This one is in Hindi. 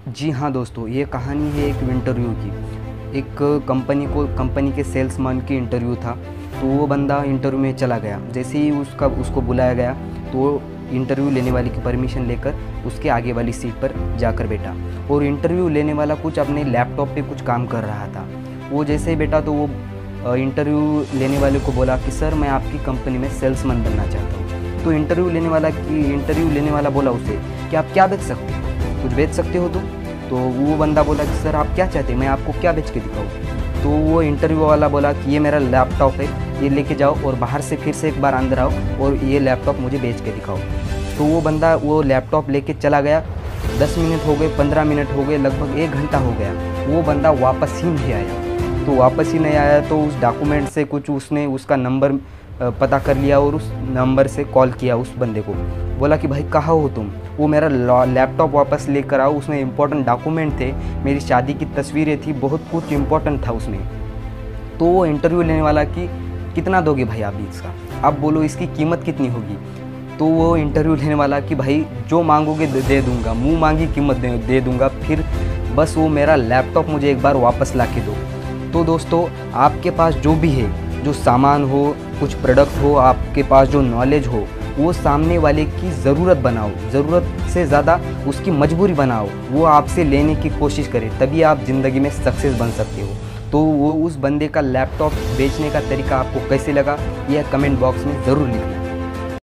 जी हाँ दोस्तों, ये कहानी है एक इंटरव्यू की। एक कंपनी के सेल्समैन की इंटरव्यू था। तो वो बंदा इंटरव्यू में चला गया। जैसे ही उसको बुलाया गया तो वो इंटरव्यू लेने वाले की परमिशन लेकर उसके आगे वाली सीट पर जाकर बैठा। और इंटरव्यू लेने वाला कुछ अपने लैपटॉप पे कुछ काम कर रहा था। वो जैसे ही बैठा तो वो इंटरव्यू लेने वाले को बोला कि सर, मैं आपकी कंपनी में सेल्समैन बनना चाहता हूँ। तो इंटरव्यू लेने वाला बोला उसे कि आप क्या बेच सकते हो, कुछ बेच सकते हो तुम? तो वो बंदा बोला कि सर, आप क्या चाहते हैं, मैं आपको क्या बेच के दिखाऊँ? तो वो इंटरव्यू वाला बोला कि ये मेरा लैपटॉप है, ये लेके जाओ और बाहर से फिर से एक बार अंदर आओ और ये लैपटॉप मुझे बेच के दिखाओ। तो वो बंदा वो लैपटॉप लेके चला गया। 10 मिनट हो गए, 15 मिनट हो गए, लगभग 1 घंटा हो गया। वो बंदा वापस ही नहीं आया। तो वापस ही नहीं आया तो उस डॉक्यूमेंट से कुछ उसने उसका नंबर पता कर लिया और उस नंबर से कॉल किया उस बंदे को। बोला कि भाई कहाँ हो तुम? वो मेरा लैपटॉप वापस लेकर आओ, उसमें इंपॉर्टेंट डॉक्यूमेंट थे, मेरी शादी की तस्वीरें थी, बहुत कुछ इंपॉर्टेंट था उसमें। तो वो इंटरव्यू लेने वाला कि कितना दोगे भाई आप इसका, आप बोलो इसकी कीमत कितनी होगी? तो वो इंटरव्यू लेने वाला कि भाई जो मांगोगे दे दूंगा, मुँह मांगी कीमत दे दूंगा, फिर बस वो मेरा लैपटॉप मुझे एक बार वापस ला के दो। तो दोस्तों, आपके पास जो भी है, जो सामान हो, कुछ प्रोडक्ट हो, आपके पास जो नॉलेज हो, वो सामने वाले की ज़रूरत बनाओ, ज़रूरत से ज़्यादा उसकी मजबूरी बनाओ। वो आपसे लेने की कोशिश करे, तभी आप ज़िंदगी में सक्सेस बन सकते हो। तो वो उस बंदे का लैपटॉप बेचने का तरीका आपको कैसे लगा, यह कमेंट बॉक्स में ज़रूर लिखना।